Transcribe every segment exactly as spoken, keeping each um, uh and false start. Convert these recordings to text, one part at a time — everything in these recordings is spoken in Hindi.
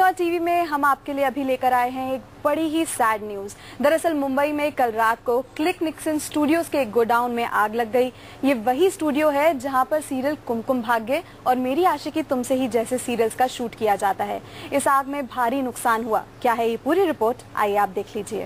सिनेमा टीवी में हम आपके लिए अभी लेकर आए हैं एक बड़ी ही सैड न्यूज। दरअसल मुंबई में कल रात को क्लिक निक्सन स्टूडियोज के एक गोडाउन में आग लग गई। ये वही स्टूडियो है जहां पर सीरियल कुमकुम भाग्य और मेरी आशिकी तुमसे ही जैसे सीरियल्स का शूट किया जाता है। इस आग में भारी नुकसान हुआ। क्या है ये पूरी रिपोर्ट, आइए आप देख लीजिए।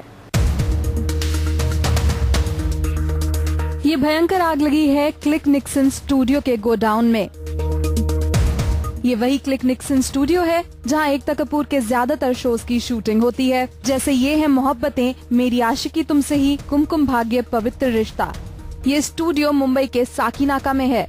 ये भयंकर आग लगी है क्लिक निक्सन स्टूडियो के गोडाउन में। ये वही क्लिक निक्सन स्टूडियो है जहां एकता कपूर के ज्यादातर शोज की शूटिंग होती है, जैसे ये है मोहब्बतें, मेरी आशिकी तुमसे ही, कुमकुम भाग्य, पवित्र रिश्ता। ये स्टूडियो मुंबई के साकीनाका में है।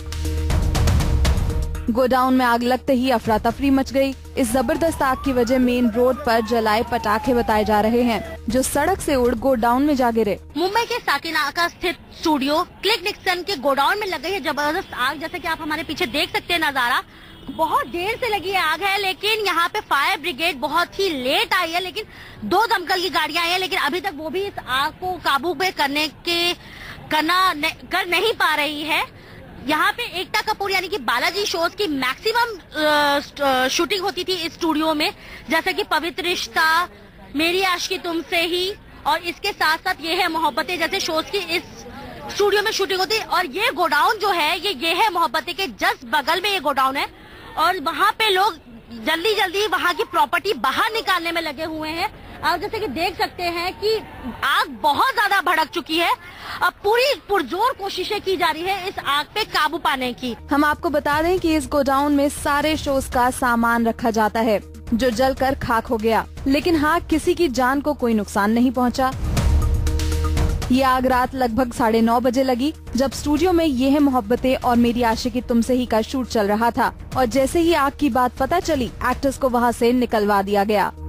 गोडाउन में आग लगते ही अफरा तफरी मच गई। इस जबरदस्त आग की वजह मेन रोड पर जलाए पटाखे बताए जा रहे हैं, जो सड़क से उड़ गोडाउन में जा गिरे। मुंबई के साकीनाका स्थित स्टूडियो क्लिक निक्सन के गोडाउन में लग गई है जबरदस्त आग। जैसे कि आप हमारे पीछे देख सकते हैं नजारा, बहुत देर से लगी आग है, लेकिन यहाँ पे फायर ब्रिगेड बहुत ही लेट आई है। लेकिन दो दमकल की गाड़ियां आई है, लेकिन अभी तक वो भी इस आग को काबू में करने के करना ने, कर नहीं पा रही है। यहाँ पे एकता कपूर यानी कि बालाजी शोज की मैक्सिमम शूटिंग होती थी इस स्टूडियो में, जैसे कि पवित्र रिश्ता, मेरी आशिकी तुमसे ही और इसके साथ साथ ये है मोहब्बतें जैसे शोज की इस स्टूडियो में शूटिंग होती है। और ये गोडाउन जो है ये ये है मोहब्बतें के जस्ट बगल में ये गोडाउन है और वहाँ पे लोग जल्दी जल्दी वहाँ की प्रॉपर्टी बाहर निकालने में लगे हुए हैं। आप जैसे कि देख सकते हैं कि आग बहुत ज्यादा भड़क चुकी है। अब पूरी पुरजोर कोशिशें की जा रही है इस आग पे काबू पाने की। हम आपको बता दें कि इस गोडाउन में सारे शोज का सामान रखा जाता है जो जलकर खाक हो गया, लेकिन हाँ, किसी की जान को कोई नुकसान नहीं पहुँचा। ये आग रात लगभग साढ़े नौ बजे लगी, जब स्टूडियो में ये है मोहब्बतें और मेरी आशिकी तुमसे ही का शूट चल रहा था। और जैसे ही आग की बात पता चली, एक्टर्स को वहाँ से निकलवा दिया गया।